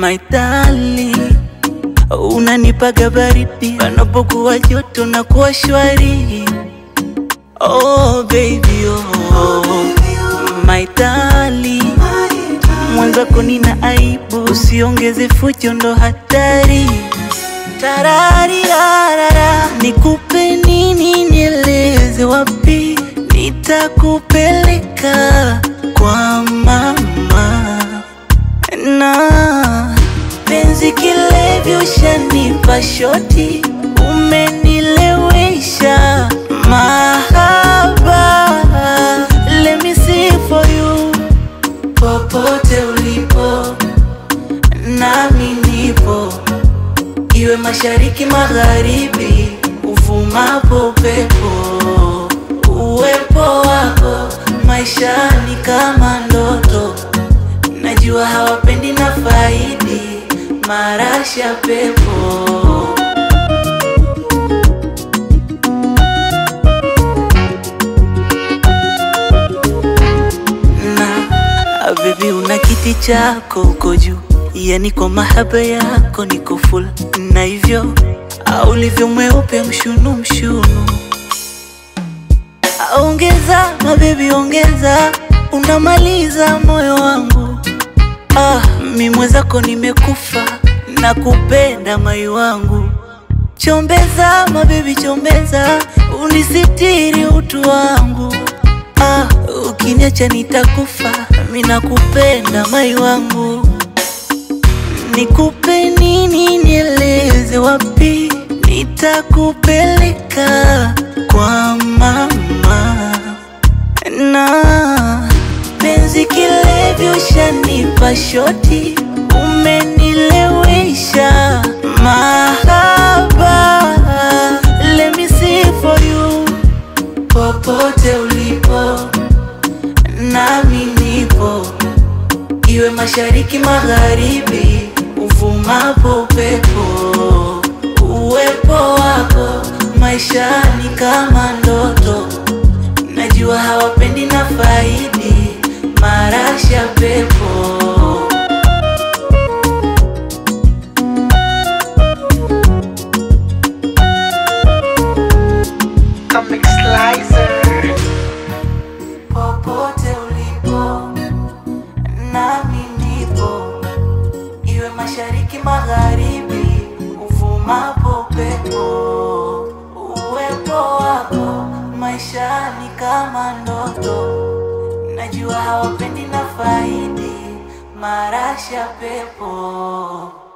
My darling, unanipaga baridi panapokuwa joto na kuwa shwari. Oh baby, oh my darling, mwenzako nina aibu, usiongeze fujo ndo hatari. Tararira, nikupe nini, nieleze wapi nitakupeleka kwa mama. Na penzi kilevyo shanipa shoti, umenilewesha mahaba. Let me see for you, popote ulipo nami nipo, iwe mashariki magharibi, uvumapo pepo. Uwepo wako maishani kama ndoto, najua hawapendi na faidi marasha pepo. Na baby, una kiti chako uko juu, yani kwa mahaba yako niko full, na hivyo ulivyo mweupe mshunu mshunu. Ongeza mabebi, ongeza, unamaliza moyo wangu. Mimi mwenzako nimekufa, nakupenda mai wangu. Chombeza mabebi, chombeza, unisitiri utu wangu. Ukiniacha nitakufa, mimi nakupenda mai wangu. Nikupe nini, nieleze wapi nitakupeleka kwa mama. Na penzi kilevyo shanipa shoti, umenilewesha mahaba. Let me see for you, popote ulipo nami nipo, iwe mashariki magharibi, uvumapo pepo. Uwepo wako maishani kama ndoto, najua hawapendi na faidi marasha pepo. Popote ulipo nami nipo, iwe mashariki magharibi, uvumapo pepo. Uwepo wako maishani kama ndoto, najua hawapendi na faidi marasha pepo.